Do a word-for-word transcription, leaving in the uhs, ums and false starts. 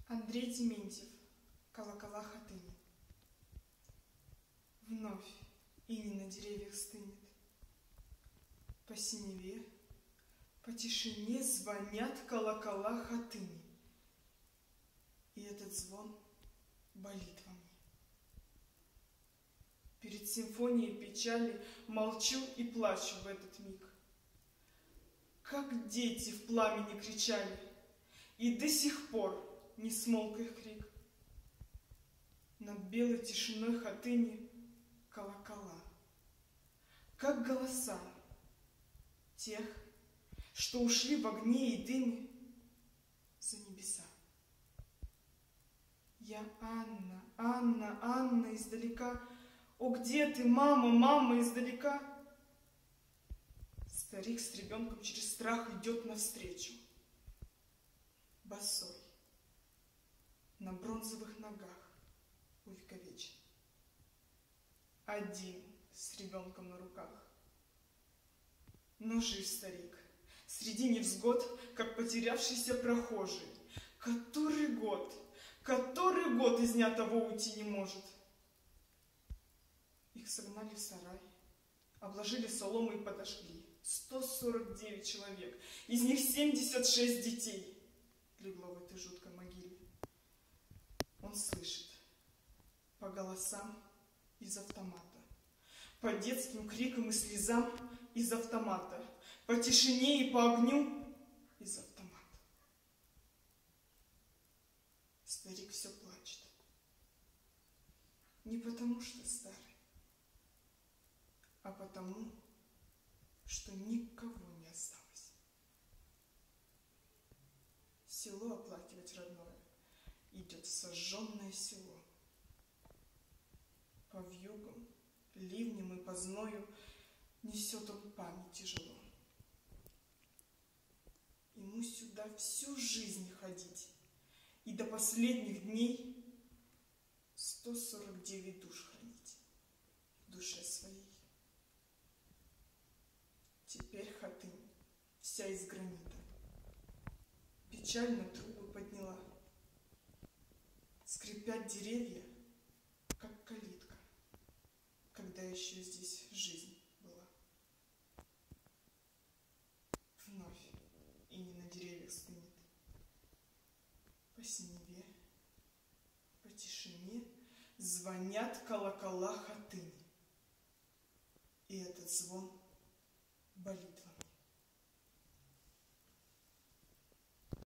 Андрей Дементьев. Колокола Хатыни. Вновь иней на деревьях стынет. По синеве, по тишине звонят колокола Хатыни. И этот звон болит во мне. Перед симфонией печали молчу и плачу в этот миг. Как дети в пламени кричали, и до сих пор не смолк их крик. Над белой тишиной Хатыни колокола, как голоса тех, что ушли в огне и дыме за небеса. Я Анна, Анна, Анна издалека. О, где ты, мама, мама издалека? Старик с ребенком через страх идет навстречу, босой, на бронзовых ногах увековечен, один с ребенком на руках. Но жив старик среди невзгод, как потерявшийся прохожий. Который год, который год из дня того уйти не может. Их согнали в сарай, обложили соломой и подожгли. сто сорок девять человек, из них семьдесят шесть детей легло в этой жуткой могиле. Он слышит по голосам из автомата, по детским крикам и слезам из автомата, по тишине и по огню из автомата. Старик все плачет. Не потому, что старый, а потому, что никого не осталось. Село оплакивать родное идет в сожженное село. По вьюгам, ливням и по зною несет он память тяжело. Ему сюда всю жизнь ходить, и до последних дней сто сорок девять душ хранить в душе своей. Теперь Хатынь вся из гранита печально трубы подняла. Скрипят деревья, как калитка, когда еще здесь жизнь была. Вновь иней на деревьях стынет. По синеве, по тишине звонят колокола Хатыни. И этот звон болит во мне.